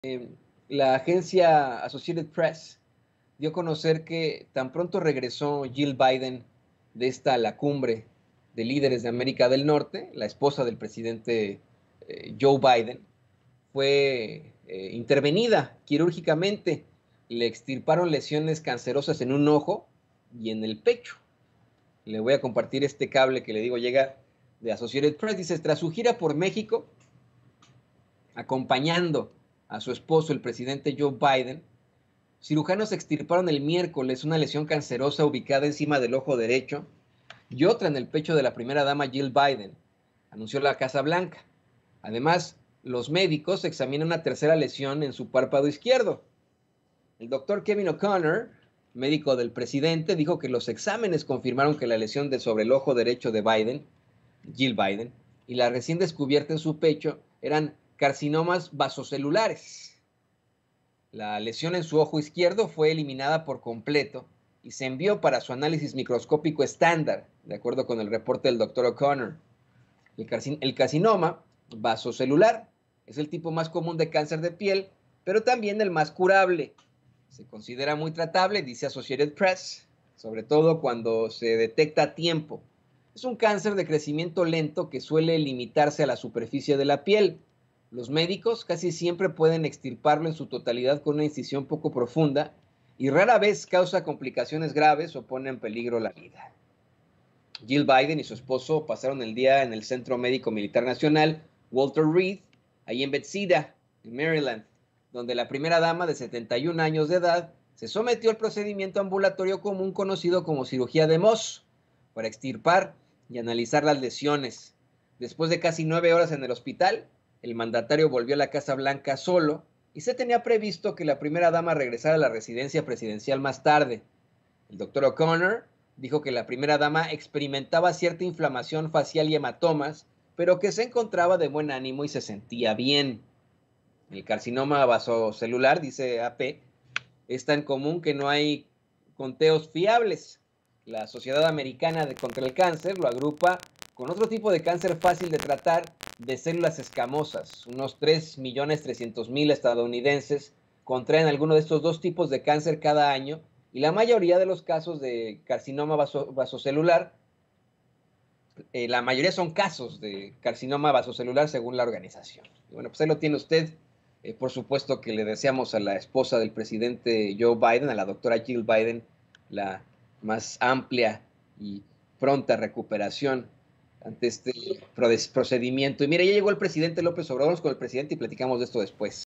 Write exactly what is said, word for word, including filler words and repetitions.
Eh, la agencia Associated Press dio a conocer que tan pronto regresó Jill Biden de esta la cumbre de líderes de América del Norte, la esposa del presidente eh, Joe Biden, fue eh, intervenida quirúrgicamente. Le extirparon lesiones cancerosas en un ojo y en el pecho. Le voy a compartir este cable que le digo llega de Associated Press. Dice, tras su gira por México, acompañando a su esposo, el presidente Joe Biden, cirujanos extirparon el miércoles una lesión cancerosa ubicada encima del ojo derecho y otra en el pecho de la primera dama Jill Biden, anunció la Casa Blanca. Además, los médicos examinan una tercera lesión en su párpado izquierdo. El doctor Kevin O'Connor, médico del presidente, dijo que los exámenes confirmaron que la lesión de sobre el ojo derecho de Biden, Jill Biden, y la recién descubierta en su pecho eran carcinomas vasocelulares. La lesión en su ojo izquierdo fue eliminada por completo y se envió para su análisis microscópico estándar, de acuerdo con el reporte del doctor O'Connor. El, carcin el carcinoma vasocelular es el tipo más común de cáncer de piel, pero también el más curable. Se considera muy tratable, dice Associated Press, sobre todo cuando se detecta a tiempo. Es un cáncer de crecimiento lento que suele limitarse a la superficie de la piel. Los médicos casi siempre pueden extirparlo en su totalidad con una incisión poco profunda y rara vez causa complicaciones graves o pone en peligro la vida. Jill Biden y su esposo pasaron el día en el Centro Médico Militar Nacional Walter Reed, ahí en Bethesda, en Maryland, donde la primera dama de setenta y un años de edad se sometió al procedimiento ambulatorio común conocido como cirugía de Mohs para extirpar y analizar las lesiones. Después de casi nueve horas en el hospital, el mandatario volvió a la Casa Blanca solo y se tenía previsto que la primera dama regresara a la residencia presidencial más tarde. El doctor O'Connor dijo que la primera dama experimentaba cierta inflamación facial y hematomas, pero que se encontraba de buen ánimo y se sentía bien. El carcinoma vasocelular, dice A P, es tan común que no hay conteos fiables. La Sociedad Americana de contra el Cáncer lo agrupa con otro tipo de cáncer fácil de tratar de células escamosas. Unos tres millones trescientos mil estadounidenses contraen alguno de estos dos tipos de cáncer cada año y la mayoría de los casos de carcinoma vaso, vasocelular, eh, la mayoría son casos de carcinoma vasocelular según la organización. Y bueno, pues ahí lo tiene usted. Eh, por supuesto que le deseamos a la esposa del presidente Joe Biden, a la doctora Jill Biden, la más amplia y pronta recuperación ante este procedimiento. Y mire, ya llegó el presidente López Obrador con el presidente y platicamos de esto después.